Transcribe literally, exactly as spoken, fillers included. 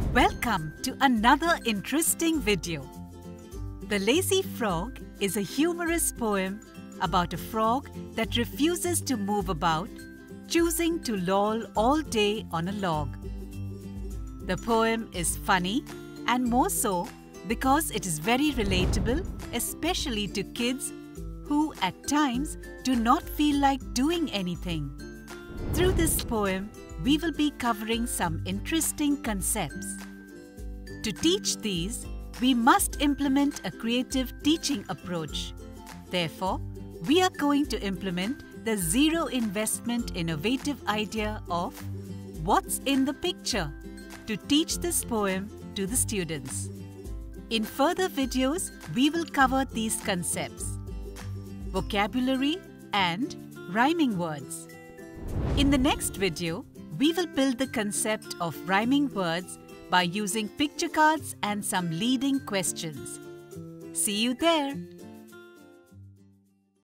Welcome to another interesting video. The Lazy Frog is a humorous poem about a frog that refuses to move about, choosing to loll all day on a log. The poem is funny and more so because it is very relatable, especially to kids who at times do not feel like doing anything. Through this poem, we will be covering some interesting concepts. To teach these, we must implement a creative teaching approach. Therefore, we are going to implement the zero investment innovative idea of what's in the picture to teach this poem to the students. In further videos, we will cover these concepts: vocabulary and rhyming words. In the next video, we will build the concept of rhyming words by using picture cards and some leading questions. See you there!